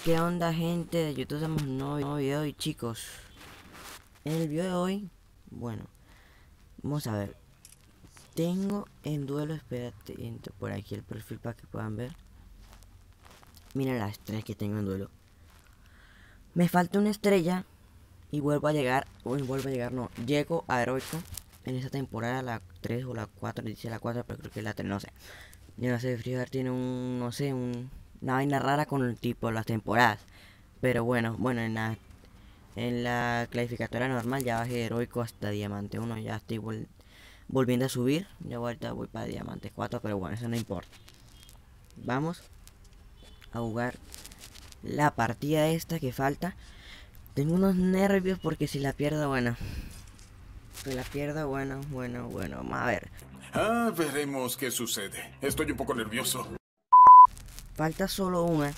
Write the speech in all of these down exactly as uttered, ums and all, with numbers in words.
¿Qué onda, gente de YouTube? Estamos en un nuevo, nuevo video de hoy, chicos. En el video de hoy, bueno, vamos a ver. Tengo en duelo, espérate, entro por aquí el perfil para que puedan ver. Miren las estrellas que tengo en duelo. Me falta una estrella y vuelvo a llegar, uy, vuelvo a llegar, no, llego a heroico en esta temporada, la tres o la cuatro, dice la cuatro, pero creo que es la tres, no sé. Yo no sé, Freezer tiene un, no sé, un, una vaina rara con el tipo, las temporadas. Pero bueno, bueno, en la, en la clasificatoria normal ya bajé heroico hasta diamante uno, ya estoy vol volviendo a subir. Ya ahorita voy para diamante cuatro, pero bueno, eso no importa. Vamos a jugar la partida esta que falta. Tengo unos nervios porque si la pierdo, bueno. Si la pierdo, bueno, bueno, bueno, vamos a ver. Ah, veremos qué sucede. Estoy un poco nervioso. Falta solo una.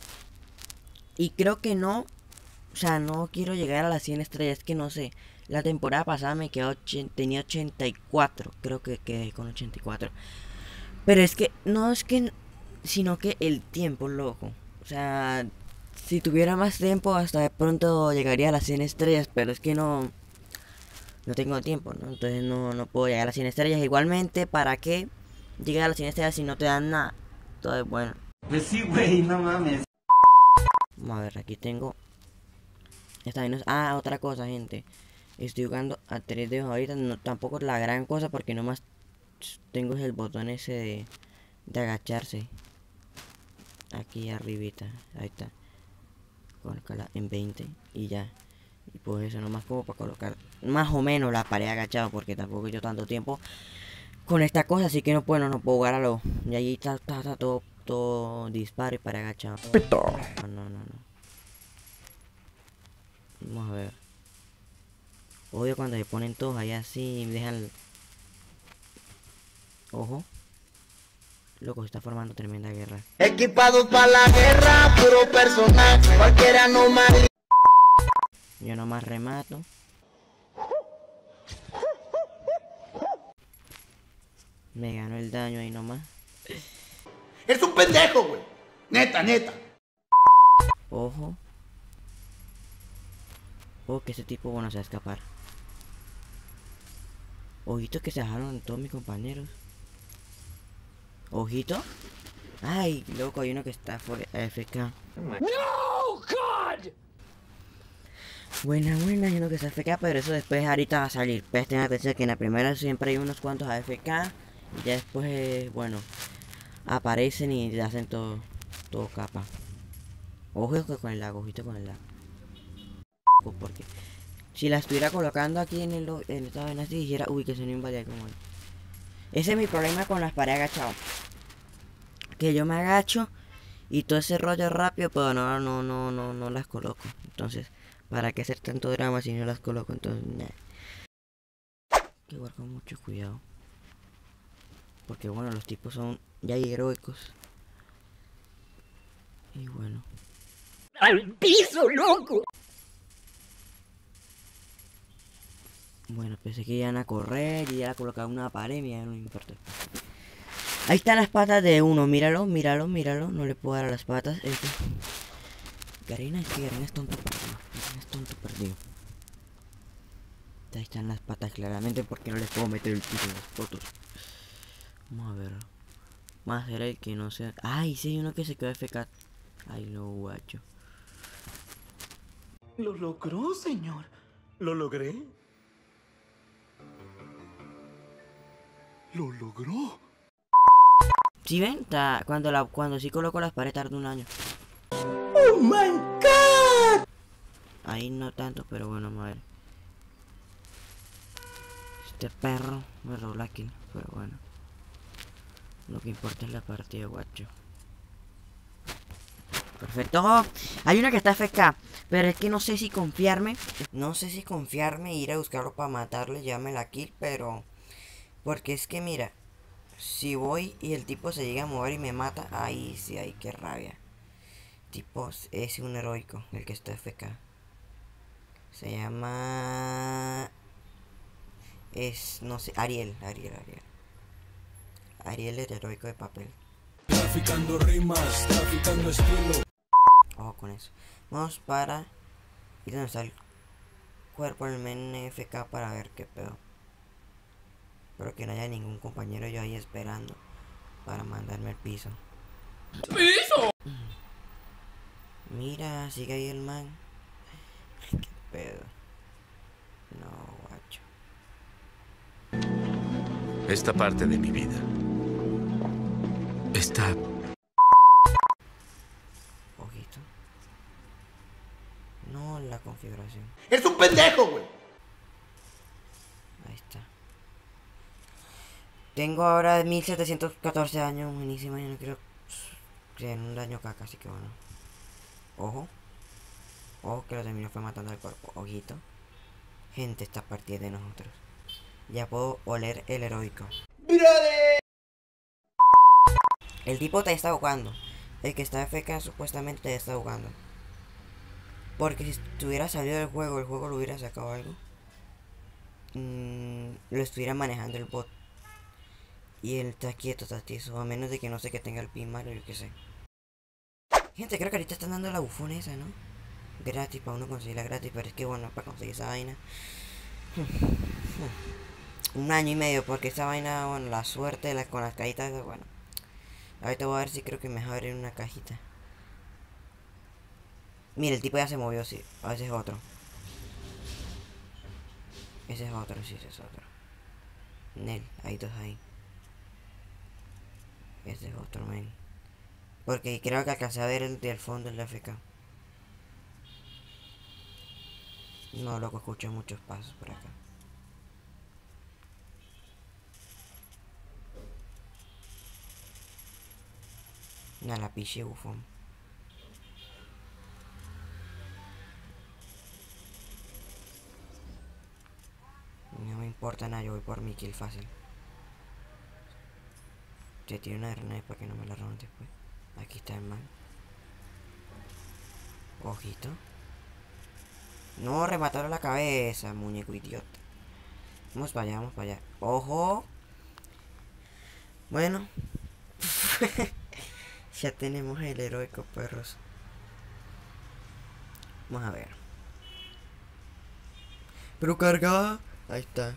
Y creo que no. O sea, no quiero llegar a las cien estrellas. Que no sé. La temporada pasada me quedó tenía ochenta y cuatro. Creo que quedé con ochenta y cuatro. Pero es que no es que. Sino que el tiempo, loco. O sea, si tuviera más tiempo, hasta de pronto llegaría a las cien estrellas. Pero es que no. No tengo tiempo, ¿no? Entonces no, no puedo llegar a las cien estrellas. Igualmente, ¿para qué llegar a las cien estrellas si no te dan nada? Todo es bueno. Pues sí, güey, no mames. Vamos a ver, aquí tengo. Esta vez no es... Ah, otra cosa, gente. Estoy jugando a tres dedos ahorita. No, tampoco es la gran cosa porque nomás tengo el botón ese de, de agacharse. Aquí arribita. Ahí está. Colócala en veinte y ya. Y pues eso nomás como para colocar más o menos la pared agachado, porque tampoco he hecho tanto tiempo con esta cosa, así que no puedo, no puedo jugar a lo. Y ahí está, está, está todo, todo disparo y pared agachado. No, no, no, no. Vamos a ver. Odio cuando se ponen todos ahí así y me dejan. Ojo. Loco, se está formando tremenda guerra. Equipados para la guerra, puro personal, cualquier anomalía. Yo nomás remato. Me ganó el daño ahí nomás. Eres un pendejo, güey. Neta, neta. Ojo. Ojo que ese tipo bueno se va a escapar. Ojito que se dejaron todos mis compañeros. Ojito. Ay, loco, hay uno que está fuera A F K. No, God. Buena, buena, hay uno que está A F K, pero eso después ahorita va a salir. Presten atención que en la primera siempre hay unos cuantos A F K. Y ya después, eh, bueno, aparecen y hacen todo, todo capa. Ojo con el lago, ojito con el lago. Porque si la estuviera colocando aquí en el en esta vaina así, dijera, uy, que se no invadía como él. Ese es mi problema con las paredes agachadas. Que yo me agacho y todo ese rollo rápido, pero no, no, no, no, no las coloco. Entonces, ¿para qué hacer tanto drama si no las coloco? Entonces, nah. Hay que jugar con mucho cuidado. Porque bueno, los tipos son ya heroicos. Y bueno. ¡Al piso, loco! Bueno, pensé que iban a correr y ya colocar una pared, mira, no me importa. Ahí están las patas de uno, míralo, míralo, míralo. No le puedo dar a las patas. Este. Garena, es que Garena es tonto perdido. Garena es tonto perdido. Ahí están las patas claramente porque no les puedo meter el piso en las fotos. Vamos a ver. Más era el que no sé. Ay, sí, hay uno que se quedó F K. Ay, lo guacho. Lo logró, señor. ¿Lo logré? Lo logró. ¿Sí ven? Ta, cuando, la, cuando sí coloco las paredes tarda un año. ¡Oh, my God! Ahí no tanto, pero bueno, vamos a ver. Este perro me robó la kill, pero bueno. Lo que importa es la partida, guacho. Perfecto. Hay una que está F K, pero es que no sé si confiarme. No sé si confiarme e ir a buscarlo para matarle, llevarme la kill, pero... Porque es que mira, si voy y el tipo se llega a mover y me mata, ahí sí, ahí qué rabia. Tipo, es un heroico, el que está F K. Se llama... Es, no sé, Ariel, Ariel, Ariel. Ariel el heroico de papel. Traficando rimas, traficando estilo. Ojo con eso. Vamos para ir donde está el cuerpo del men F K para ver qué pedo. Espero que no haya ningún compañero yo ahí esperando para mandarme al piso. ¡Piso! Mira, sigue ahí el man. Qué pedo. No, guacho. Esta parte de mi vida está... Ojito. No, la configuración. ¡Eres un pendejo, güey! Ahí está. Tengo ahora mil setecientos catorce años, buenísima, y no quiero que en un daño caca, así que bueno. Ojo. Ojo que lo terminó fue matando al cuerpo. Ojito. Gente, esta partida es de nosotros. Ya puedo oler el heroico. ¡Brother! El tipo te está jugando. El que está F K supuestamente te está jugando. Porque si estuviera salido del juego, el juego lo hubiera sacado algo. Mmm, lo estuviera manejando el bot. Y él está quieto, está tieso. A menos de que no sé que tenga el pin malo, yo qué sé. Gente, creo que ahorita están dando la bufón esa, ¿no? Gratis, para uno conseguirla gratis. Pero es que bueno, para conseguir esa vaina. Un año y medio, porque esa vaina, bueno, la suerte de las, con las cajitas, bueno. Ahorita voy a ver si creo que me deja abrir una cajita. Mira, el tipo ya se movió, sí. A ese es otro. Ese es otro, sí, ese es otro. Nel, hay dos ahí. Ese es otro, men. Porque creo que alcancé a ver el del fondo del F K. No, loco, escucho muchos pasos por acá. No, la piche bufón. No me importa nada, yo voy por mi kill fácil. Te tiro una granada para que no me la roben después. Aquí está el man. Ojito. No, remataron la cabeza, muñeco idiota. Vamos para allá, vamos para allá. ¡Ojo! Bueno. Ya tenemos el heroico, perros. Vamos a ver. Pero cargada. Ahí está.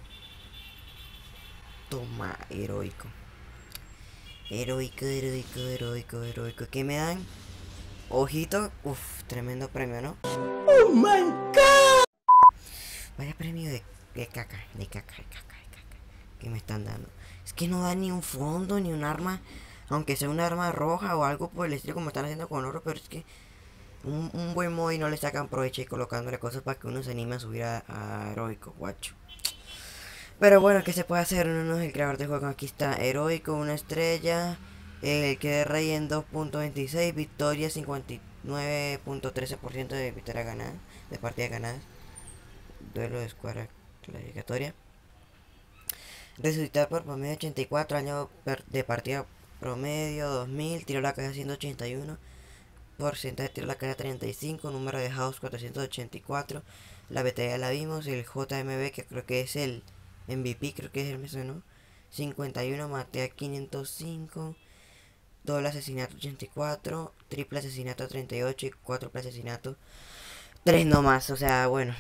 Toma, heroico. Heroico, heroico, heroico, heroico. ¿Qué me dan? Ojito. Uf, tremendo premio, ¿no? ¡Oh, my God! Vaya premio de, de caca, de caca, de caca, de caca. Que me están dando. Es que no da ni un fondo, ni un arma. Aunque sea un arma roja o algo por el estilo como están haciendo con oro. Pero es que un, un buen mod y no le sacan provecho y colocándole cosas para que uno se anime a subir a, a heroico, guacho. Pero bueno, ¿qué se puede hacer? Uno no es el creador de juego. Aquí está heroico, una estrella. El que de rey en dos punto veintiséis. Victoria cincuenta y nueve punto trece por ciento de victoria ganada. De partida ganadas. Duelo de escuadra clasificatoria. Resultado por promedio ochenta y cuatro. Año de partida promedio dos mil. Tiro la caja ciento ochenta y uno. Porcentaje de tiro la caja treinta y cinco. Número de house cuatrocientos ochenta y cuatro. La B T ya la vimos. El J M B que creo que es el M V P, creo que es el mes, ¿no? cincuenta y uno, maté a quinientos cinco. Doble asesinato ochenta y cuatro. Triple asesinato treinta y ocho. Y cuatro asesinato tres nomás, o sea, bueno.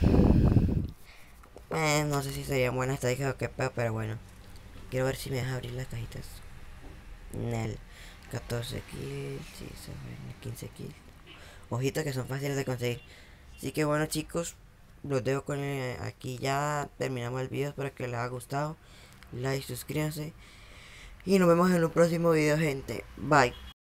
Eh, no sé si sería buena estadística o qué pedo, pero bueno. Quiero ver si me deja abrir las cajitas. Nel. catorce kills. Sí, se ven, quince kills. Ojitos que son fáciles de conseguir. Así que bueno, chicos, los dejo con el, aquí ya terminamos el video. Espero que les haya gustado. Like, suscríbanse. Y nos vemos en un próximo video, gente. Bye.